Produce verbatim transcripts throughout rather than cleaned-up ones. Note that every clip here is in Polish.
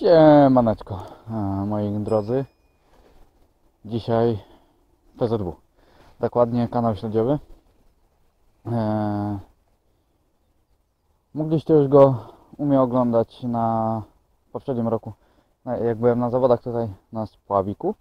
Siemaneczko, e, moi drodzy. Dzisiaj P Z W, dokładnie kanał śledziowy. E, mogliście już go u mnie oglądać na poprzednim roku, jak byłem na zawodach tutaj na Spławiku.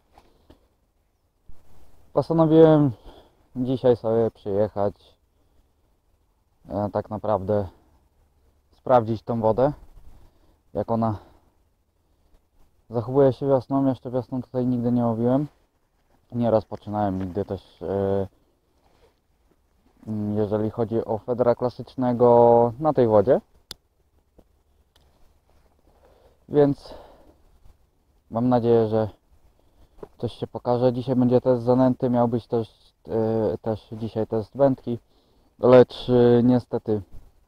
Postanowiłem dzisiaj sobie przyjechać, e, tak naprawdę sprawdzić tą wodę, jak ona zachowuje się wiosną. Jeszcze wiosną tutaj nigdy nie łowiłem. Nie rozpoczynałem nigdy też, jeżeli chodzi o federa klasycznego na tej wodzie. Więc mam nadzieję, że coś się pokaże. Dzisiaj będzie test zanęty, miał być też, też dzisiaj test wędki, lecz niestety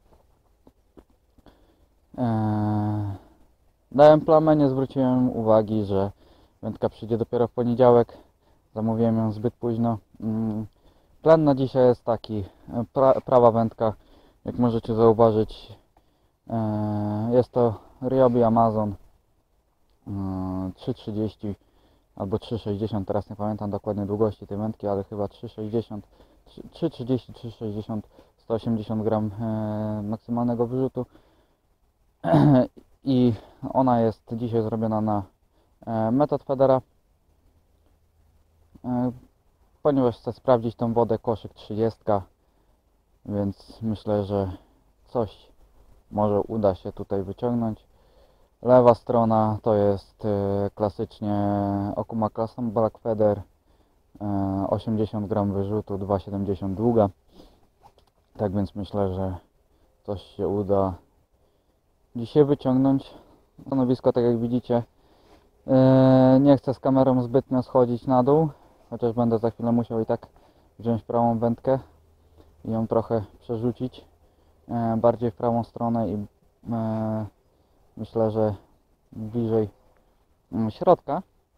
e, dałem plamę, nie zwróciłem uwagi, że wędka przyjdzie dopiero w poniedziałek. Zamówiłem ją zbyt późno. Plan na dzisiaj jest taki, pra, prawa wędka, jak możecie zauważyć, jest to Ryobi Amazon trzy trzydzieści albo trzy sześćdziesiąt, teraz nie pamiętam dokładnie długości tej wędki, ale chyba trzy sześćdziesiąt, trzy trzydzieści, trzy sześćdziesiąt, sto osiemdziesiąt gram maksymalnego wyrzutu. I ona jest dzisiaj zrobiona na metod federa, ponieważ chcę sprawdzić tą wodę, koszyk trzydzieści, więc myślę, że coś może uda się tutaj wyciągnąć. Lewa strona to jest klasycznie Okuma Custom Black Feather, osiemdziesiąt gram wyrzutu, dwa siedemdziesiąt długa. Tak więc myślę, że coś się uda dzisiaj wyciągnąć. Stanowisko, tak jak widzicie, nie chcę z kamerą zbytnio schodzić na dół, chociaż będę za chwilę musiał i tak wziąć prawą wędkę i ją trochę przerzucić bardziej w prawą stronę i myślę, że bliżej środka.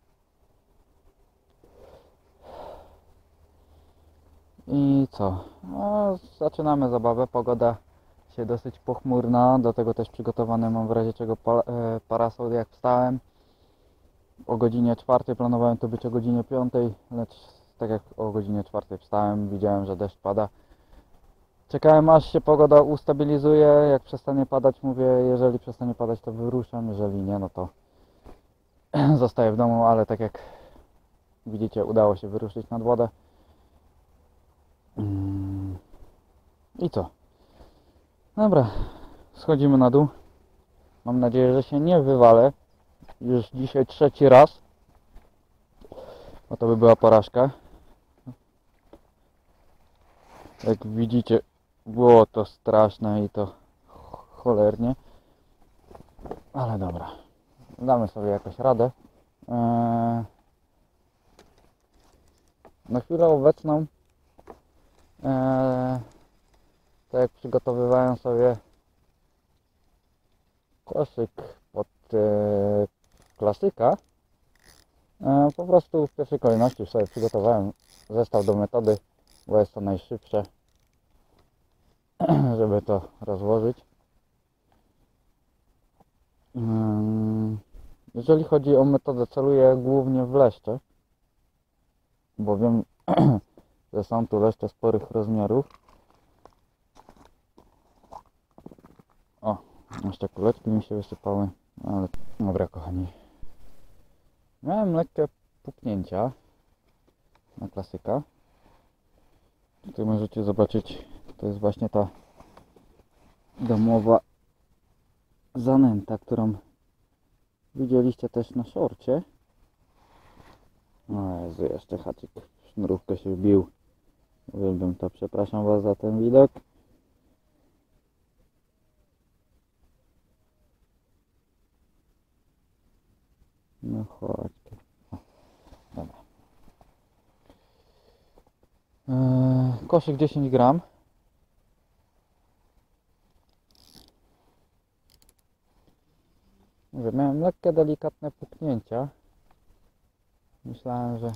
I co? No, zaczynamy zabawę. Pogoda się dosyć pochmurna, do tego też przygotowany mam w razie czego parasol. Jak wstałem o godzinie czwartej, planowałem to być o godzinie piątej, lecz tak jak o godzinie czwartej wstałem, widziałem, że deszcz pada. Czekałem, aż się pogoda ustabilizuje. Jak przestanie padać, mówię, jeżeli przestanie padać, to wyruszam, jeżeli nie, no to zostaję w domu, ale tak jak widzicie, udało się wyruszyć nad wodę. I co? Dobra, schodzimy na dół. Mam nadzieję, że się nie wywalę. Już dzisiaj trzeci raz, bo to by była porażka. Jak widzicie, było to straszne i to cholernie. Ale dobra, damy sobie jakoś radę. Eee, na chwilę obecną, eee, tak jak przygotowywałem sobie koszyk pod e, klasyka, e, po prostu w pierwszej kolejności sobie przygotowałem zestaw do metody, bo jest to najszybsze, żeby to rozłożyć. Jeżeli chodzi o metodę, celuję głównie w leszcze, bo wiem, że są tu leszcze sporych rozmiarów. O, jeszcze kuleczki mi się wysypały, ale dobra, kochani. Miałem lekkie puknięcia na klasyka. Tutaj możecie zobaczyć, to jest właśnie ta domowa zanęta, którą widzieliście też na szorcie. O Jezu, jeszcze haczyk w sznurówkę się wbił. Uwielbiam to, przepraszam Was za ten widok. No chodźcie. O, dobra. Eee, koszyk dziesięć gram. Mówię, miałem lekkie, delikatne puknięcia. Myślałem, że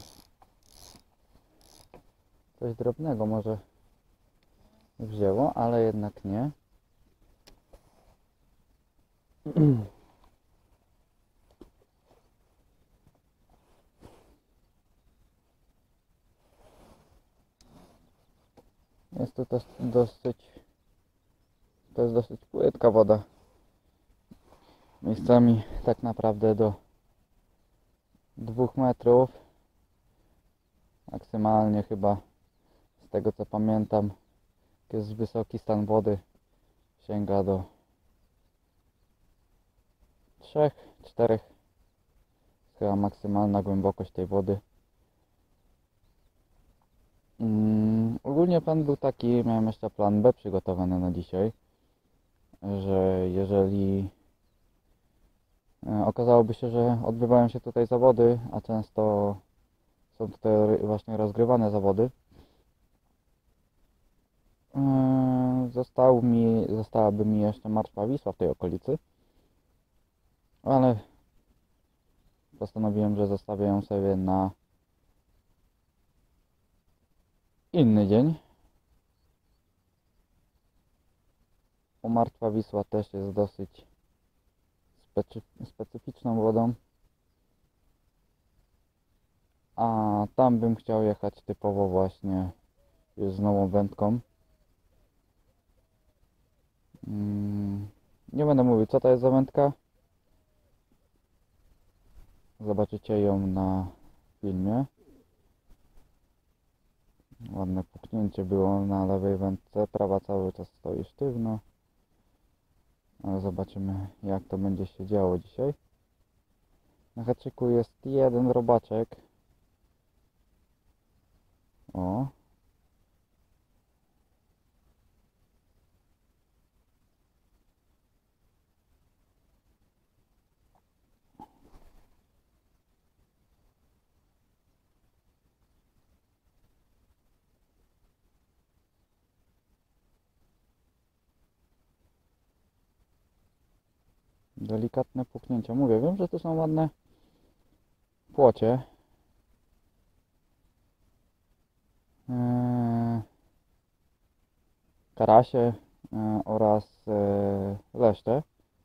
coś drobnego może wzięło, ale jednak nie. Jest to też dosyć, to jest dosyć płytka woda. Miejscami tak naprawdę do dwóch metrów. Maksymalnie chyba, z tego co pamiętam, jest wysoki stan wody, sięga do trzech czterech. Chyba maksymalna głębokość tej wody. Mm, ogólnie plan był taki, miałem jeszcze plan B przygotowany na dzisiaj, że jeżeli e, okazałoby się, że odbywają się tutaj zawody, a często są tutaj właśnie rozgrywane zawody, e, został mi, zostałaby mi jeszcze Martwa Wisła w tej okolicy, ale postanowiłem, że zostawię ją sobie na inny dzień. Bo Martwa Wisła też jest dosyć specy specyficzną wodą, a tam bym chciał jechać typowo właśnie już z nową wędką. Mm, nie będę mówił, co to jest za wędka. Zobaczycie ją na filmie. Ładne puknięcie było na lewej wędce, prawa cały czas stoi sztywno. Ale zobaczymy, jak to będzie się działo dzisiaj. Na haczyku jest jeden robaczek. O. Delikatne puknięcia. Mówię, wiem, że to są ładne płocie. Eee, karasie eee, oraz eee, leszcze.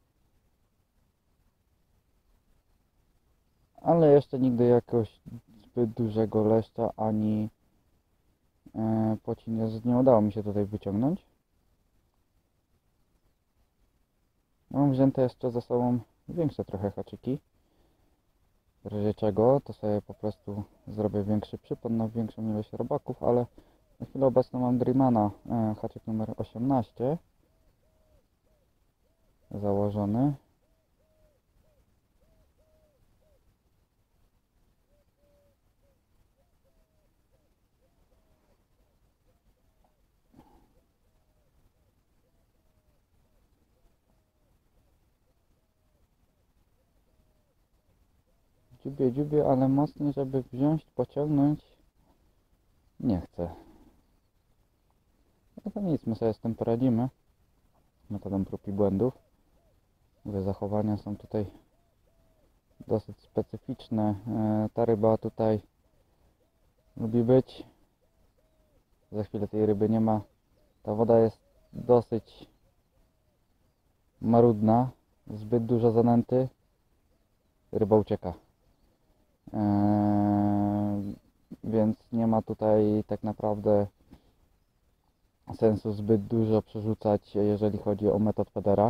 Ale jeszcze nigdy jakoś zbyt dużego leszcza ani eee, płoci nie, nie udało mi się tutaj wyciągnąć. Mam wzięte jeszcze ze sobą większe trochę haczyki. W razie czego to sobie po prostu zrobię większy przypon na większą ilość robaków, ale na chwilę obecną mam Dreamana, e, haczyk numer osiemnaście założony. Dziubię, dziubię, ale mocniej, żeby wziąć, pociągnąć nie chcę. No to nic, my sobie z tym poradzimy metodą prób i błędów. Mówię, zachowania są tutaj dosyć specyficzne. E, ta ryba tutaj lubi być. Za chwilę tej ryby nie ma. Ta woda jest dosyć marudna, zbyt dużo zanęty, ryba ucieka. Eee, więc nie ma tutaj tak naprawdę sensu zbyt dużo przerzucać, jeżeli chodzi o metod Federa.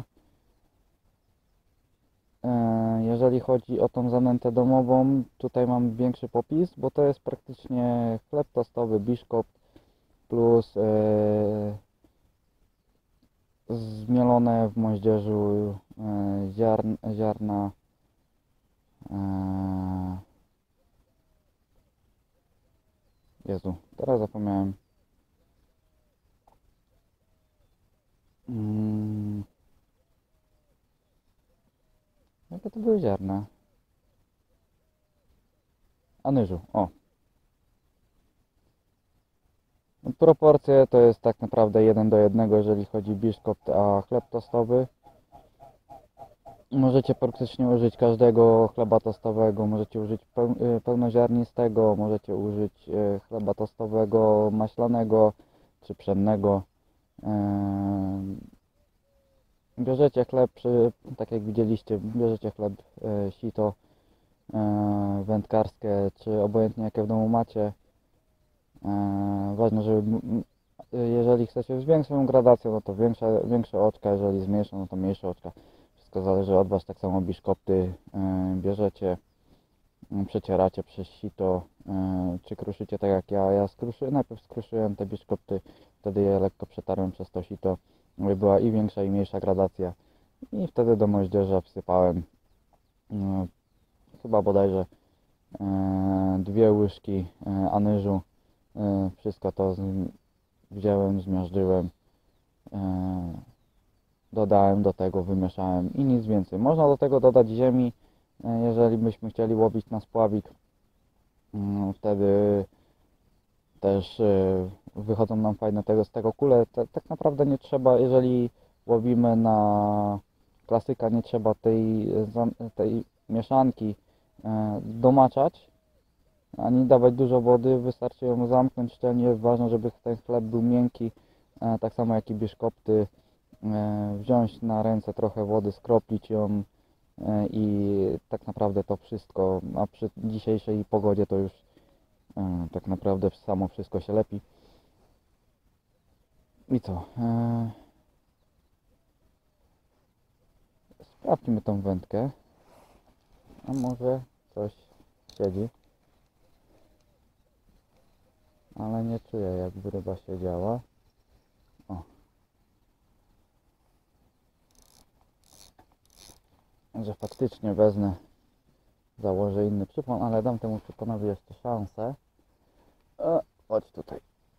Eee, jeżeli chodzi o tą zanętę domową, tutaj mam większy popis, bo to jest praktycznie chleb tostowy Biszkopt plus eee, zmielone w moździerzu e, ziarn, ziarna e, Jezu, teraz zapomniałem. Mm, jakie to były ziarna? Anyżu, o. Proporcje to jest tak naprawdę jeden do jednego, jeżeli chodzi biszkopt a chleb tostowy. Możecie praktycznie użyć każdego chleba tostowego, możecie użyć pełnoziarnistego, możecie użyć chleba tostowego maślanego czy pszennego. Bierzecie chleb, tak jak widzieliście, bierzecie chleb sito wędkarskie, czy obojętnie jakie w domu macie. Ważne, żeby jeżeli chcecie z większą gradacją, no to większe, większe oczka, jeżeli z mniejszą, no to mniejsze oczka. Wszystko zależy od Was. Tak samo biszkopty yy, bierzecie, yy, przecieracie przez sito, yy, czy kruszycie tak jak ja. Ja skruszy, najpierw skruszyłem te biszkopty, wtedy je lekko przetarłem przez to sito, aby była i większa i mniejsza gradacja. I wtedy do moździerza wsypałem yy, chyba bodajże yy, dwie łyżki yy, anyżu. Yy, wszystko to z, wziąłem, zmiażdżyłem, yy, dodałem do tego, wymieszałem i nic więcej. Można do tego dodać ziemi, yy, jeżeli byśmy chcieli łowić na spławik. Yy, wtedy też yy, wychodzą nam fajne tego, z tego kule. T tak naprawdę nie trzeba, jeżeli łowimy na klasyka, nie trzeba tej, tej mieszanki yy, domaczać ani dawać dużo wody, wystarczy ją zamknąć szczelnie. Jest ważne, żeby ten chleb był miękki, e, tak samo jak i biszkopty. E, wziąć na ręce trochę wody, skroplić ją e, i tak naprawdę to wszystko, a przy dzisiejszej pogodzie to już e, tak naprawdę samo wszystko się lepi. I co? E, sprawdźmy tą wędkę, a może coś siedzi. Ale nie czuję, jakby ryba siedziała. O. Że faktycznie wezmę, założę inny przypon, ale dam temu przyponowi jeszcze szansę. O, chodź tutaj.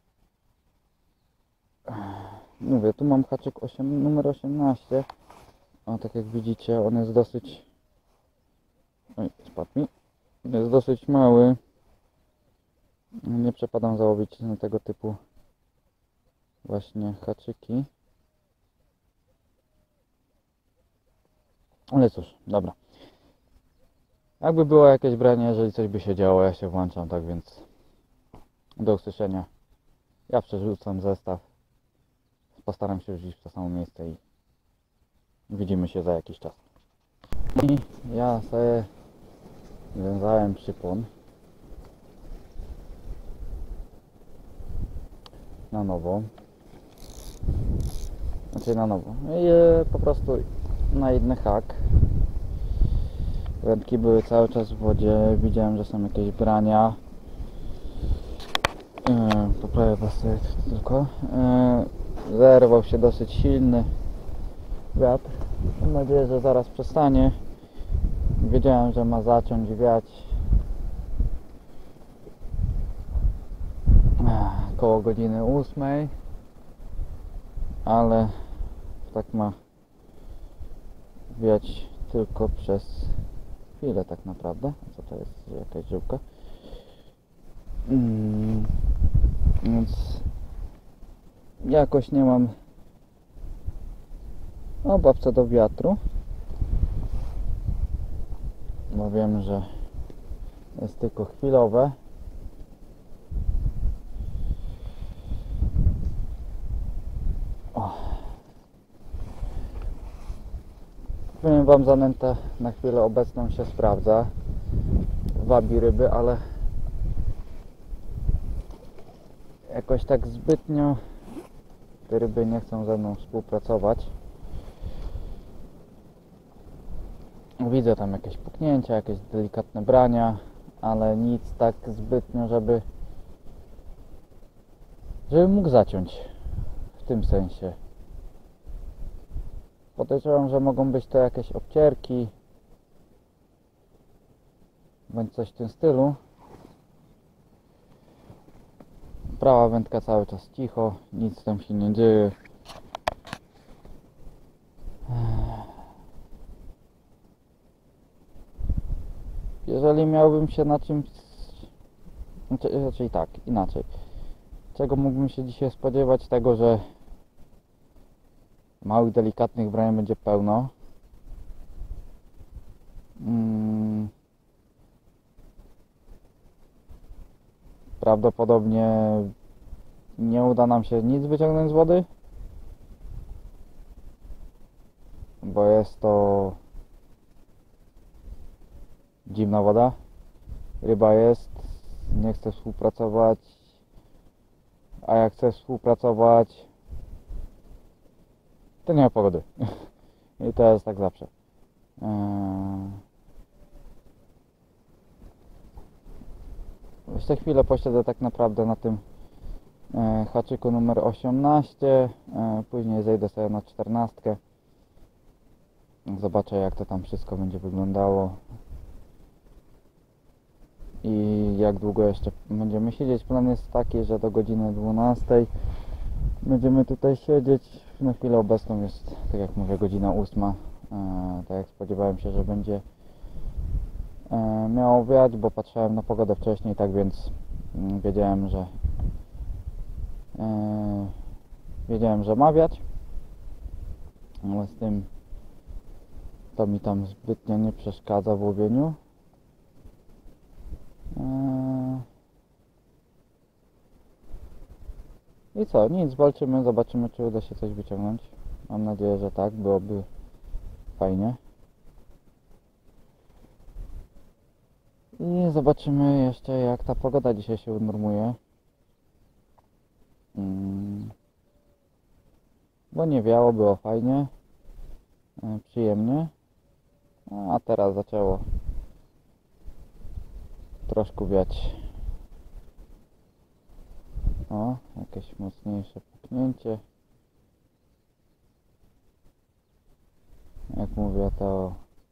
Mówię, tu mam haczyk osiem, numer osiemnaście. O, tak jak widzicie, on jest dosyć... Oj, spadł mi. Jest dosyć mały. Nie przepadam załowić na tego typu właśnie haczyki. Ale cóż, dobra. Jakby było jakieś branie, jeżeli coś by się działo, ja się włączam, tak więc do usłyszenia. Ja przerzucam zestaw. Postaram się wziąć w to samo miejsce i widzimy się za jakiś czas. I ja sobie związałem przypon na nowo. Znaczy na nowo. I e, po prostu na jeden hak. Wędki były cały czas w wodzie. Widziałem, że są jakieś brania. E, poprawię was sobie tylko. E, zerwał się dosyć silny wiatr. Mam nadzieję, że zaraz przestanie. Wiedziałem, że ma zacząć wiać koło godziny ósmej, ale tak ma wiać tylko przez chwilę tak naprawdę. Co to jest? Jakaś żyłka? Mm, więc jakoś nie mam obaw co do wiatru, bo wiem, że jest tylko chwilowe. O. Powiem wam, zanęta na chwilę obecną się sprawdza, wabi ryby, ale jakoś tak zbytnio te ryby nie chcą ze mną współpracować. Widzę tam jakieś puknięcia, jakieś delikatne brania, ale nic tak zbytnio, żeby żeby mógł zaciąć w tym sensie. Podejrzewam, że mogą być to jakieś obcierki bądź coś w tym stylu. Prawa wędka cały czas cicho, nic tam się nie dzieje. Jeżeli miałbym się na czymś... Znaczy, raczej tak, inaczej. Czego mógłbym się dzisiaj spodziewać? Tego, że małych, delikatnych brań będzie pełno. Hmm. Prawdopodobnie nie uda nam się nic wyciągnąć z wody, bo jest to dziwna woda. Ryba jest, nie chce współpracować, a jak chcę współpracować, to nie ma pogody. I to jest tak zawsze. Eee... Jeszcze chwilę posiedzę tak naprawdę na tym e, haczyku numer osiemnaście, e, później zejdę sobie na czternastkę. Zobaczę, jak to tam wszystko będzie wyglądało i jak długo jeszcze będziemy siedzieć. Plan jest taki, że do godziny dwunastej będziemy tutaj siedzieć. Na chwilę obecną jest, tak jak mówię, godzina ósma. E, tak jak spodziewałem się, że będzie e, miało wiać, bo patrzyłem na pogodę wcześniej, tak więc mm, wiedziałem, że e, wiedziałem, że ma wiać, ale z tym to mi tam zbytnio nie przeszkadza w łowieniu. E, I co? Nic, walczymy, zobaczymy, czy uda się coś wyciągnąć. Mam nadzieję, że tak, byłoby fajnie. I zobaczymy jeszcze, jak ta pogoda dzisiaj się unormuje. Hmm. Bo nie wiało, było fajnie, e, przyjemnie. A teraz zaczęło troszkę wiać. O, jakieś mocniejsze puknięcie. Jak mówię, to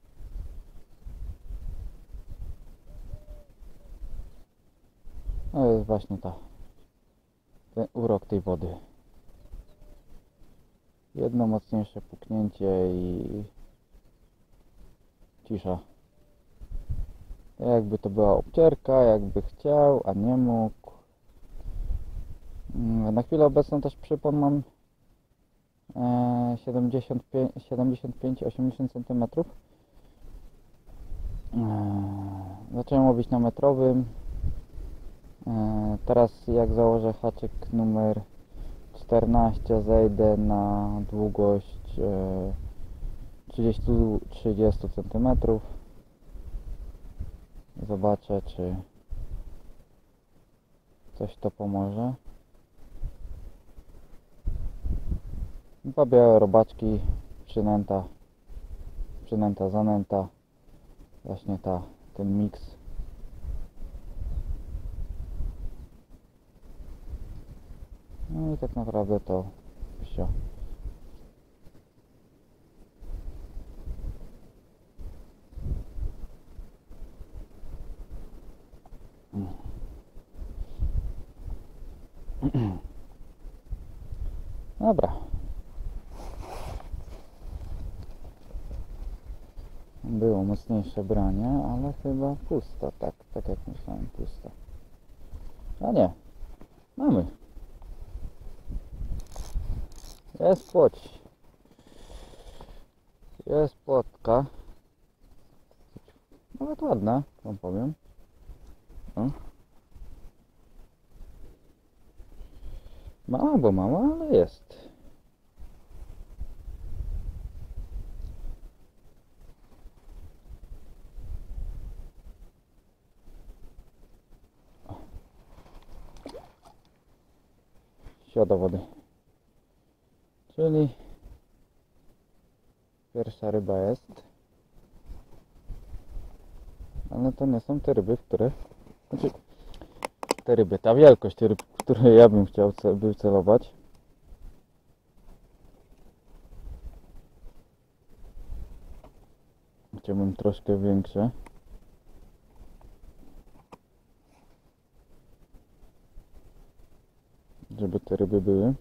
no jest właśnie ta ten urok tej wody. Jedno mocniejsze puknięcie i cisza. Jakby to była obcierka, jakby chciał, a nie mógł. Na chwilę obecną też przypon mam siedemdziesiąt pięć osiemdziesiąt centymetrów. Zacząłem łowić na metrowym. Teraz jak założę haczyk numer czternaście, zejdę na długość trzydzieści trzydzieści centymetrów. Zobaczę, czy coś to pomoże. Dwa białe robaczki, przynęta, przynęta, zanęta, właśnie ta, ten miks. No i tak naprawdę to wszystko. Dobra. Było mocniejsze branie, ale chyba pusto, tak, tak jak myślałem, pusto. A nie, mamy. Jest płoć. Jest płotka. Nawet ładna, wam powiem. O. Mała, bo mała, ale jest. Siła do wody. Czyli pierwsza ryba jest. Ale to nie są te ryby, które... Znaczy, te ryby, ta wielkość ryb, które ja bym chciał by celować. Chciałbym troszkę większe. Żeby te ryby były.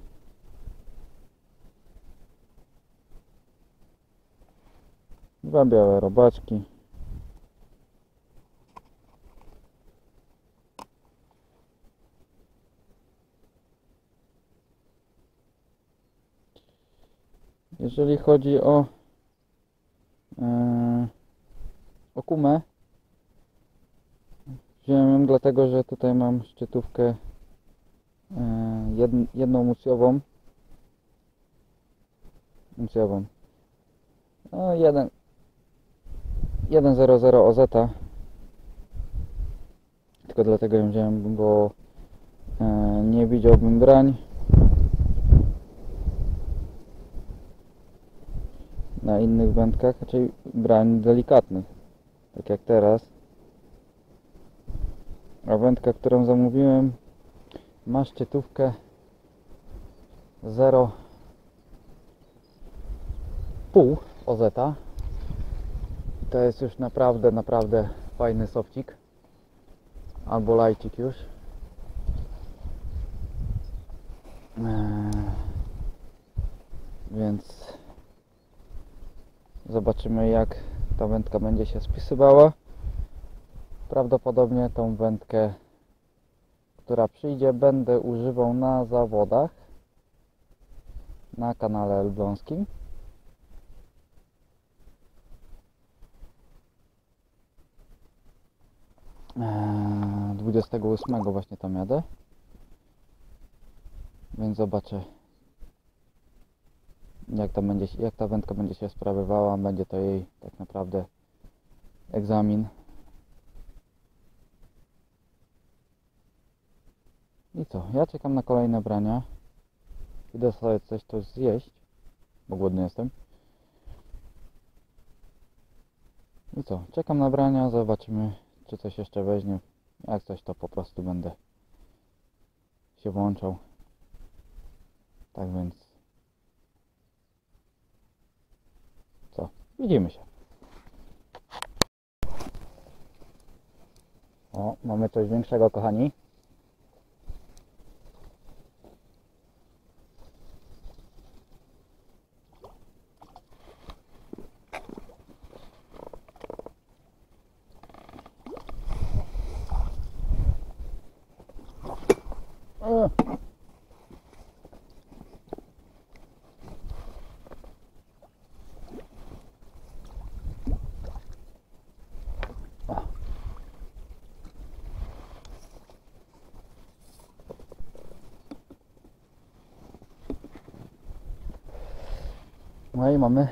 Dwa białe robaczki. Jeżeli chodzi o yy, o kumę, wziąłem ją dlatego, że tutaj mam szczytówkę yy, jedną mucjową. Mucjową. No, jeden jeden zero zero O Z. Tylko dlatego ją wziąłem, bo Nie widziałbym brań na innych wędkach, raczej brań delikatnych, tak jak teraz. A wędka, którą zamówiłem, ma szczytówkę zero przecinek pięć O Z. I to jest już naprawdę, naprawdę fajny sofcik albo lajcik już. Eee, więc zobaczymy, jak ta wędka będzie się spisywała. Prawdopodobnie tą wędkę, która przyjdzie, będę używał na zawodach na kanale elbląskim. Eee, dwudziestego ósmego właśnie tam jadę. Więc zobaczę, jak ta, będzie, jak ta wędka będzie się sprawowała. Będzie to jej tak naprawdę egzamin. I co? Ja czekam na kolejne brania. Idę sobie coś tu zjeść, bo głodny jestem. I co? Czekam na brania, zobaczymy, czy coś jeszcze weźmie. Jak coś, to po prostu będę się włączał. Tak więc co? Widzimy się. O, mamy coś większego, kochani. O. No i mamy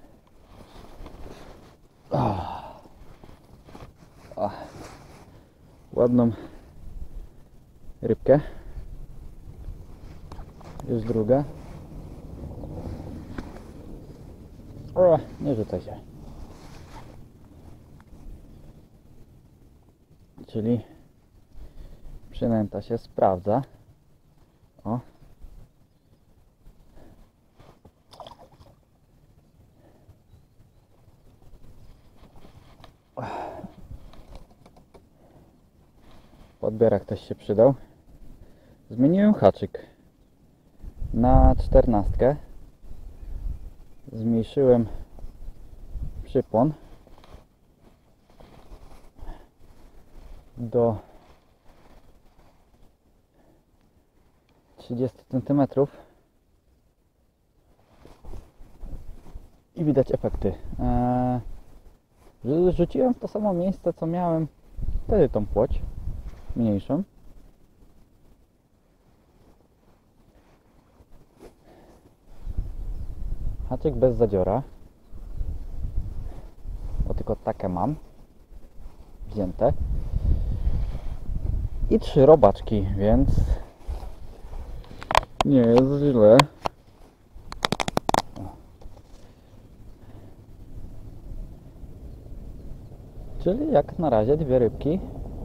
oh. Oh. ładną rybkę. Już druga. O, nie rzucaj się. Czyli przynęta się sprawdza. O. Podbierak też się przydał. Zmieniłem haczyk na czternastkę. Zmniejszyłem przypłon do trzydzieści centymetrów i widać efekty. Eee, rzuciłem w to samo miejsce, co miałem wtedy tą płoć mniejszą. Haczyk bez zadziora, bo tylko takie mam wzięte i trzy robaczki, więc nie jest źle. Czyli jak na razie dwie rybki.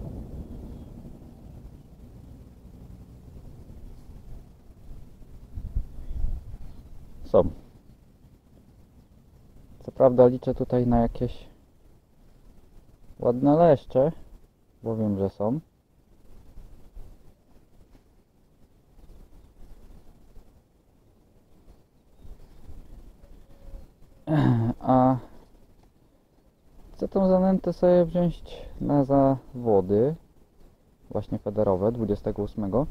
Są. Co prawda liczę tutaj na jakieś ładne leszcze, bo wiem, że są. A chcę tą zanętę sobie wziąć na zawody właśnie federowe dwudziestego ósmego.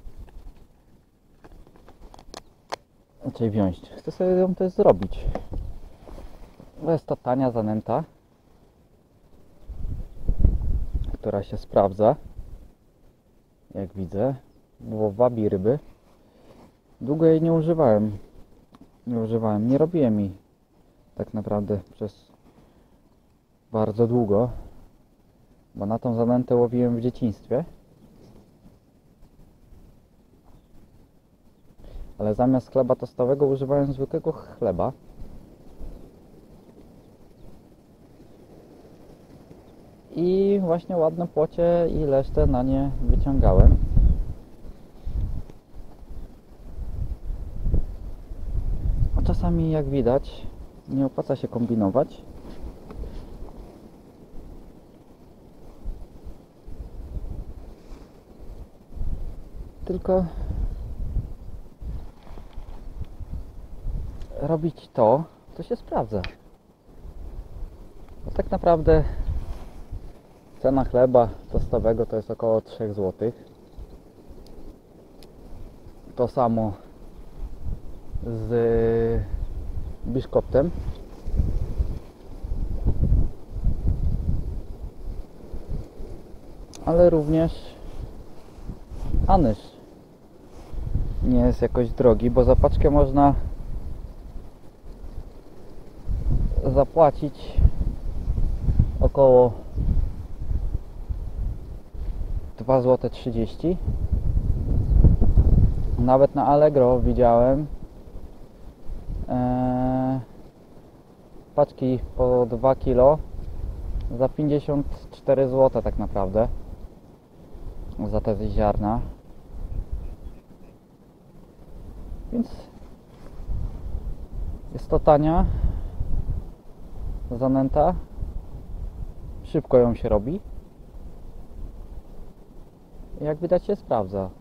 Raczej wziąć. Chcę sobie ją też zrobić. To jest to tania zanęta, która się sprawdza, jak widzę, bo wabi ryby. Długo jej nie używałem. Nie używałem, nie robiłem jej tak naprawdę przez bardzo długo, bo na tą zanętę łowiłem w dzieciństwie. ale zamiast chleba tostowego używałem zwykłego chleba. I właśnie ładne płocie i resztę na nie wyciągałem. A czasami, jak widać, nie opłaca się kombinować. Tylko robić to, co się sprawdza. Bo tak naprawdę cena chleba tostowego to jest około trzy złote. To samo z biszkoptem. Ale również anyż nie jest jakoś drogi, bo za paczkę można zapłacić około dwa złote trzydzieści. Nawet na Allegro widziałem e, paczki po dwa kilo za pięćdziesiąt cztery złote tak naprawdę za te ziarna. Więc jest to tania zanęta, szybko ją się robi. Jak widać się sprawdza.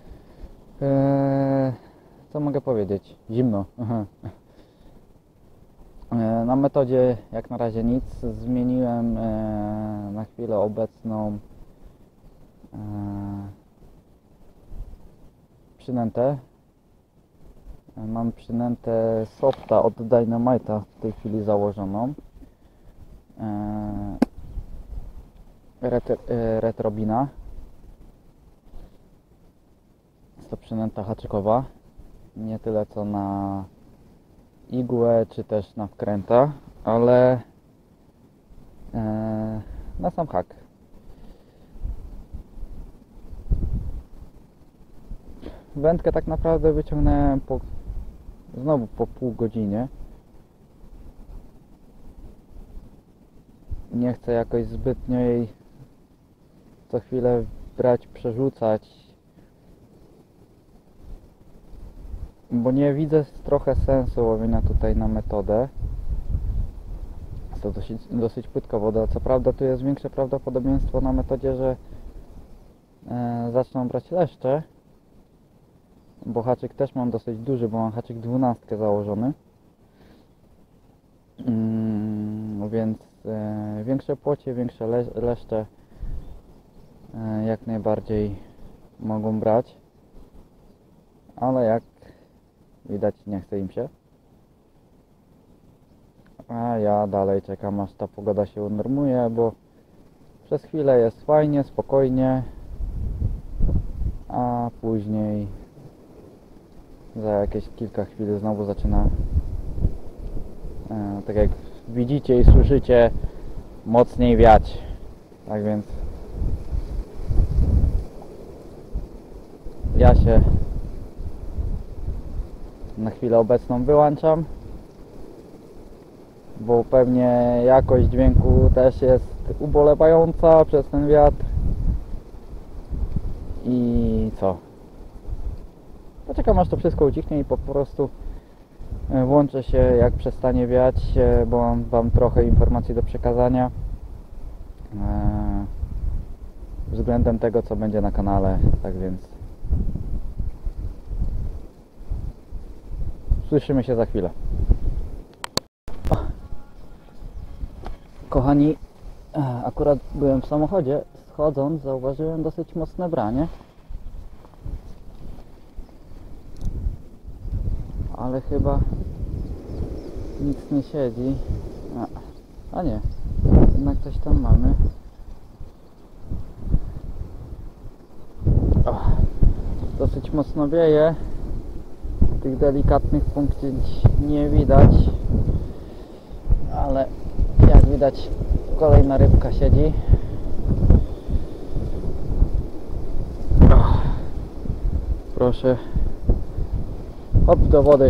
Eee, co mogę powiedzieć? Zimno. Eee, na metodzie jak na razie nic. Zmieniłem eee, na chwilę obecną eee, przynętę. Eee, mam przynętę Softa od Dynamite'a w tej chwili założoną. Eee, ret, e, Retrobina. Jest to przynęta haczykowa, nie tyle co na igłę czy też na wkręta, ale e, na sam hak. Wędkę tak naprawdę wyciągnąłem po, znowu po pół godzinie. Nie chcę jakoś zbytnio jej co chwilę brać, przerzucać, bo nie widzę trochę sensu łowienia tutaj na metodę. Jest to dosyć, dosyć płytka woda. Co prawda tu jest większe prawdopodobieństwo na metodzie, że e, zaczną brać leszcze, bo haczyk też mam dosyć duży, bo mam haczyk dwunastkę założony. Mm, więc e, większe płocie, większe le leszcze e, jak najbardziej mogą brać, ale jak widać nie chce im się. A ja dalej czekam, aż ta pogoda się unormuje, bo przez chwilę jest fajnie, spokojnie, a później za jakieś kilka chwil znowu zaczyna e, tak jak widzicie i słyszycie, mocniej wiać. Tak więc ja się na chwilę obecną wyłączam, bo pewnie jakość dźwięku też jest ubolewająca przez ten wiatr. I co? Poczekam, aż to wszystko ucichnie i po prostu włączę się, jak przestanie wiać, bo mam wam trochę informacji do przekazania względem tego, co będzie na kanale. Tak więc słyszymy się za chwilę. Kochani, akurat byłem w samochodzie, schodząc zauważyłem dosyć mocne branie, ale chyba nic nie siedzi. A, a nie, jednak coś tam mamy. O, dosyć mocno wieje, tych delikatnych punktów nie widać, ale jak widać kolejna rybka siedzi. O, proszę Hop, do wody.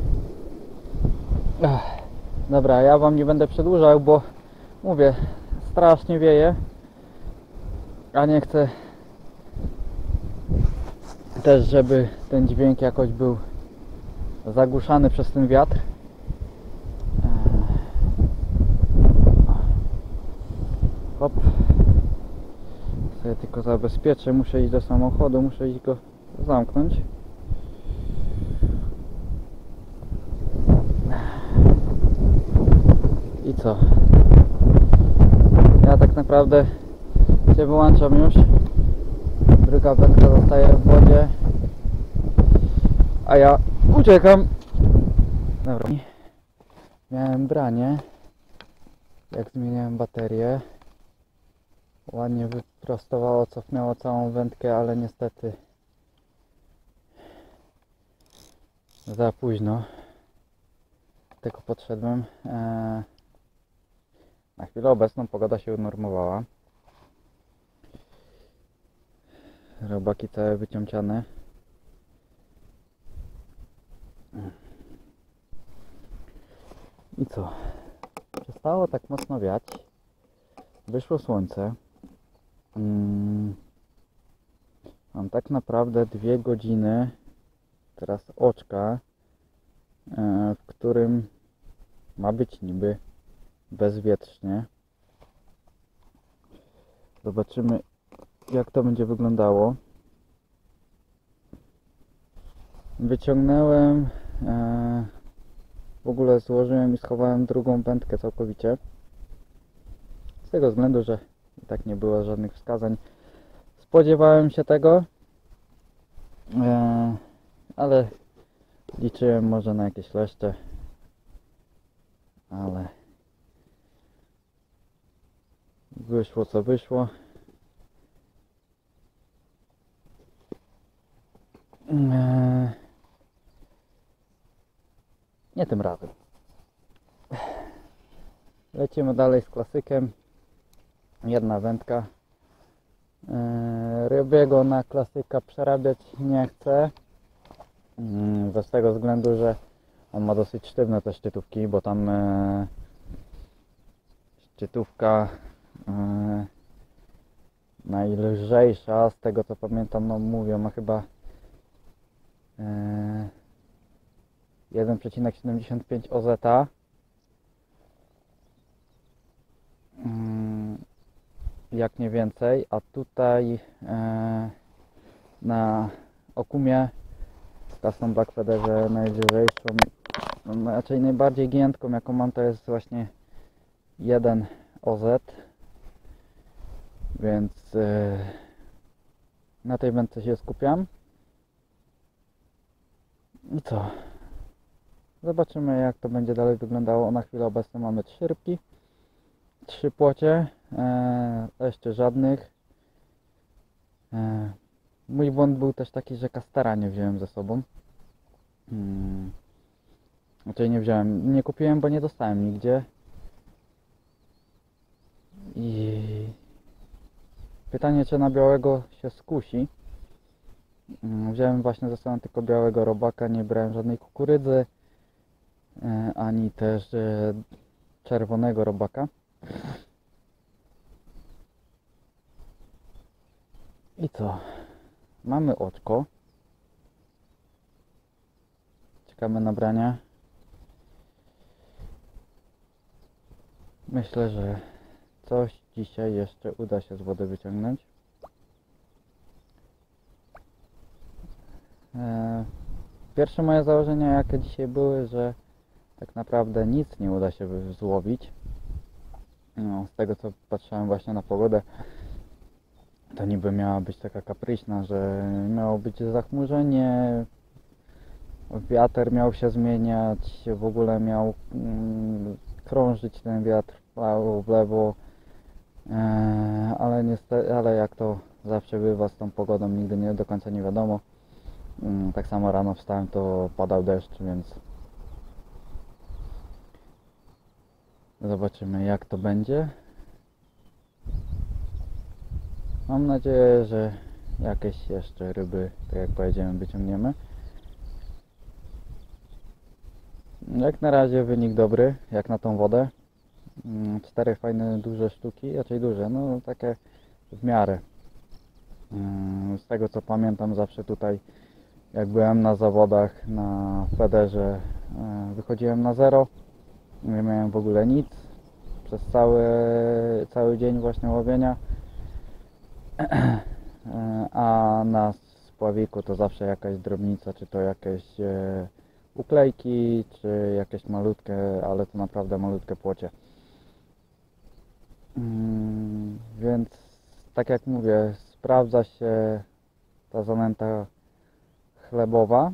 Ech. Dobra, ja wam nie będę przedłużał, bo mówię, strasznie wieje, a nie chcę też, żeby ten dźwięk jakoś był zagłuszany przez ten wiatr. Hop. Sobie tylko zabezpieczę, muszę iść do samochodu, muszę iść go zamknąć. I co? Ja tak naprawdę się wyłączam już. Druga wędka zostaje w wodzie, a ja uciekam. Dobra. Miałem branie, jak zmieniałem baterię. Ładnie wyprostowało, cofnęło całą wędkę, ale niestety za późno. Tylko podszedłem. Eee, na chwilę obecną pogoda się unormowała. Robaki całe wyciąciane. I co? Przestało tak mocno wiać. Wyszło słońce. Hmm. Mam tak naprawdę dwie godziny teraz oczka, w którym ma być niby bezwietrznie. Zobaczymy, jak to będzie wyglądało. Wyciągnąłem, e, w ogóle złożyłem i schowałem drugą wędkę całkowicie. Z tego względu, że i tak nie było żadnych wskazań. Spodziewałem się tego, e, ale liczyłem może na jakieś leszcze, ale wyszło co wyszło. E, nie tym razem. Lecimy dalej z klasykiem. Jedna wędka. E, rybiego na klasyka przerabiać nie chcę. E, z tego względu, że on ma dosyć sztywne te szczytówki, bo tam e, szczytówka e, najlżejsza, z tego co pamiętam, no mówią, ma chyba e, jeden przecinek siedemdziesiąt pięć O Z. Jak nie więcej, a tutaj e, na Okumie Custom Black Featherze najlżejszą, no, raczej najbardziej giętką jaką mam, to jest właśnie jeden O Z, więc e, na tej wędce się skupiam. I co? Zobaczymy, jak to będzie dalej wyglądało. Na chwilę obecną mamy trzy rybki, trzy płocie, e, jeszcze żadnych. E, mój błąd był też taki, że kastera nie wziąłem ze sobą. Hmm. Znaczy nie wziąłem, nie kupiłem, bo nie dostałem nigdzie. I pytanie, czy na białego się skusi. Hmm, wziąłem właśnie ze sobą tylko białego robaka, nie brałem żadnej kukurydzy, e, ani też e, czerwonego robaka. I co? Mamy oczko. Czekamy na brania. Myślę, że coś dzisiaj jeszcze uda się z wody wyciągnąć. Pierwsze moje założenia, jakie dzisiaj były, że tak naprawdę nic nie uda się złowić. No, z tego co patrzyłem właśnie na pogodę, to niby miała być taka kapryśna, że miało być zachmurzenie, wiatr miał się zmieniać, w ogóle miał mm, krążyć ten wiatr w lewo, e, ale niestety, ale jak to zawsze bywa z tą pogodą, nigdy nie do końca nie wiadomo. Mm, tak samo rano wstałem, to padał deszcz, więc zobaczymy, jak to będzie. Mam nadzieję, że jakieś jeszcze ryby, tak jak powiedziałem, wyciągniemy. Jak na razie wynik dobry, jak na tą wodę. Mm, Cztery fajne, duże sztuki, raczej duże, no takie w miarę. Mm, Z tego co pamiętam, zawsze tutaj jak byłem na zawodach na federze, e, wychodziłem na zero, nie miałem w ogóle nic przez cały, cały dzień właśnie łowienia. E, a na spławiku to zawsze jakaś drobnica, czy to jakieś e, uklejki, czy jakieś malutkie, ale to naprawdę malutkie płocie. Mm, Więc tak jak mówię, sprawdza się ta zanęta chlebowa.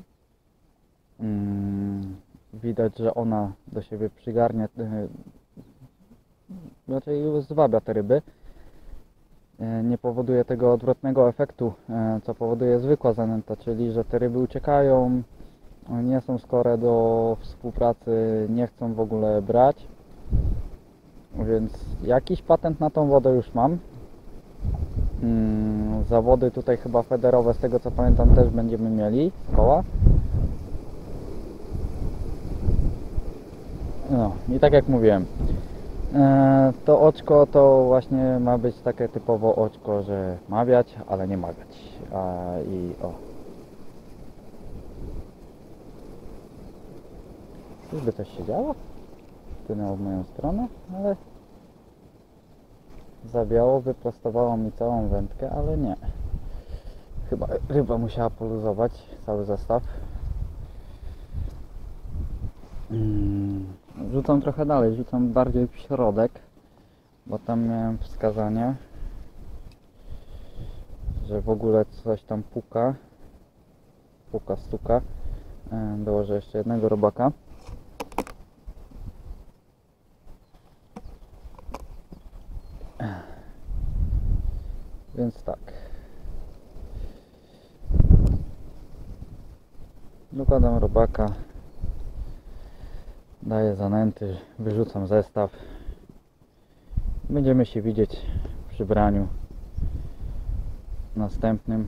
Mm, Widać, że ona do siebie przygarnia, e, raczej zwabia te ryby. E, Nie powoduje tego odwrotnego efektu, e, co powoduje zwykła zanęta, czyli że te ryby uciekają, nie są skore do współpracy, nie chcą w ogóle brać. Więc jakiś patent na tą wodę już mam. Mm, Zawody tutaj chyba federowe, z tego co pamiętam, też będziemy mieli z koła. No i tak jak mówiłem, e, to oczko to właśnie ma być takie typowo oczko, że ma wiać, ale nie ma wiać. A, i o. Czyżby coś się działo? Wpłynęło w moją stronę, ale zabiało, wyprostowało mi całą wędkę, ale nie. Chyba ryba musiała poluzować cały zestaw. Mm, Rzucam trochę dalej, rzucam bardziej w środek, bo tam miałem wskazanie, że w ogóle coś tam puka. Puka, stuka. E, Dołożę jeszcze jednego robaka. Więc tak. Dokładam robaka. Daję zanęty, wyrzucam zestaw. Będziemy się widzieć przy braniu następnym.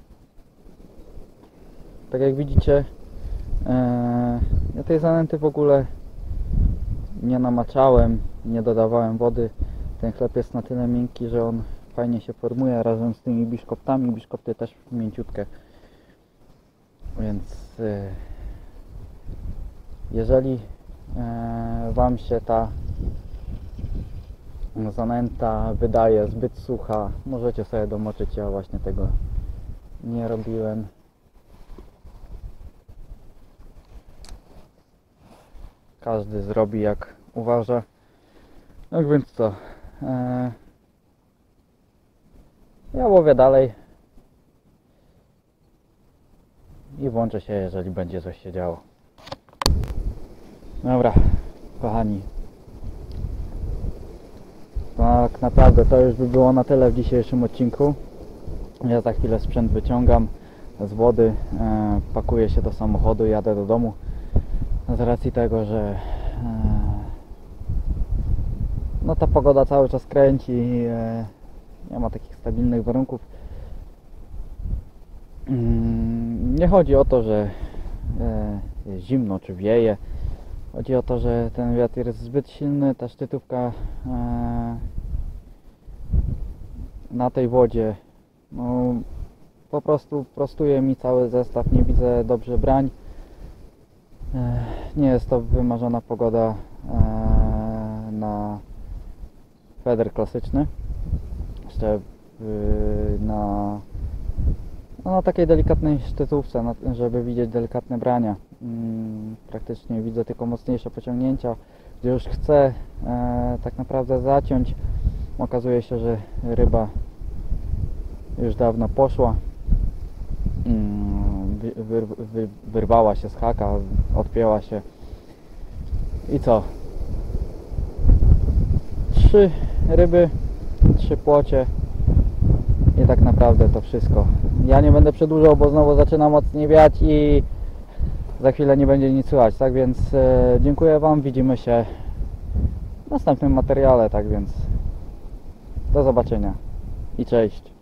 Tak jak widzicie, e, ja tej zanęty w ogóle nie namaczałem, nie dodawałem wody. Ten chleb jest na tyle miękki, że on fajnie się formuje razem z tymi biszkoptami. Biszkopty też mięciutkie. Więc e, jeżeli e, Wam się ta zanęta wydaje zbyt sucha, możecie sobie domoczyć. Ja właśnie tego nie robiłem. Każdy zrobi jak uważa. No więc co? E, ja łowię dalej i włączę się, jeżeli będzie coś się działo. Dobra, kochani. Tak naprawdę to już by było na tyle w dzisiejszym odcinku. Ja za chwilę sprzęt wyciągam z wody, e, pakuję się do samochodu i jadę do domu. Z racji tego, że e, no ta pogoda cały czas kręci, e, nie ma takich stabilnych warunków. Mm, nie chodzi o to, że e, jest zimno czy wieje. Chodzi o to, że ten wiatr jest zbyt silny, ta szczytówka e, na tej wodzie no, po prostu prostuje mi cały zestaw, nie widzę dobrze brań. E, nie jest to wymarzona pogoda e, na feder klasyczny. Jeszcze y, na, no, na takiej delikatnej szczytówce, na, żeby widzieć delikatne brania. Mm, praktycznie widzę tylko mocniejsze pociągnięcia, gdzie już chcę e, tak naprawdę zaciąć. Okazuje się, że ryba już dawno poszła. Mm, wy, wy, wyrwała się z haka, odpięła się. I co? Trzy ryby, trzy płocie i tak naprawdę to wszystko. Ja nie będę przedłużał, bo znowu zaczyna mocniej wiać i za chwilę nie będzie nic słychać. Tak więc e, dziękuję Wam, widzimy się w następnym materiale. Tak więc do zobaczenia i cześć.